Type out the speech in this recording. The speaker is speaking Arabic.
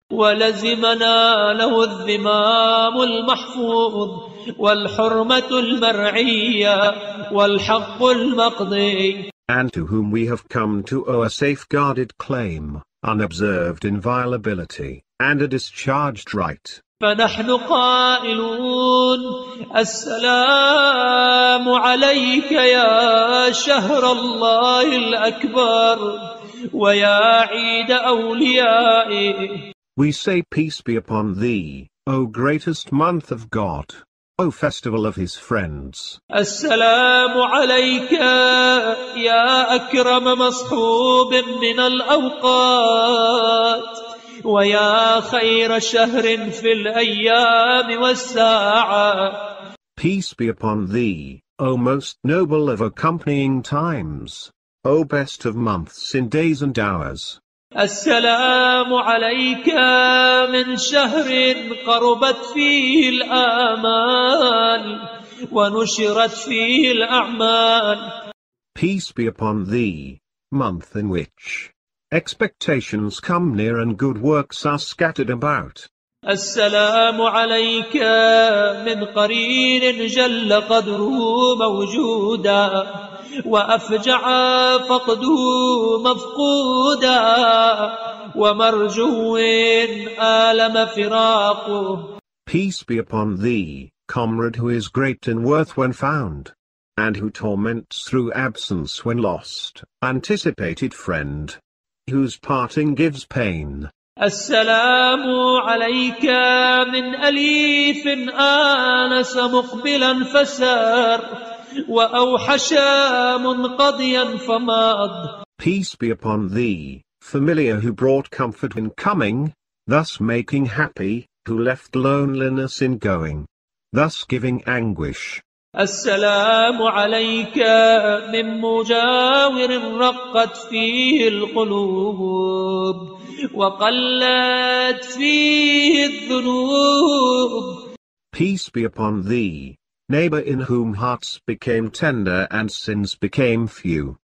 ولزمنا له الذمام المحفوظ والحرمة المرعية والحق المقضي. And to whom we have come to owe a safeguarded claim, unobserved inviolability, and a discharged right. فنحن قائلون السلام عليك يا شهر الله الأكبر ويا عيد أوليائه. We say peace be upon thee, O greatest month of God, O festival of his friends. السلام عليك يا أكرم مصحوب من الأوقات ويا خير شهر في الأيام والساعة. Peace be upon thee, O most noble of accompanying times, O best of months in days and hours. السلام عليك من شهر قربت فيه الآمال ونشرت فيه الأعمال. Peace be upon thee, month in which expectations come near and good works are scattered about. السلام عليك من قرين جل قدره موجودا وأفجع فقده مفقودا ومرجو آلم فراقه. Peace be upon thee, comrade who is great in worth when found, and who torments through absence when lost, anticipated friend, whose parting gives pain. السلام عليك من أليف آنس مقبلا فسار وأوحش منقضيا فماض. Peace be upon thee, familiar who brought comfort in coming, thus making happy, who left loneliness in going, thus giving anguish. السلام عليك من مجاور رقت فيه القلوب وقلت فيه الذنوب. Peace be upon thee, neighbor in whom hearts became tender and sins became few.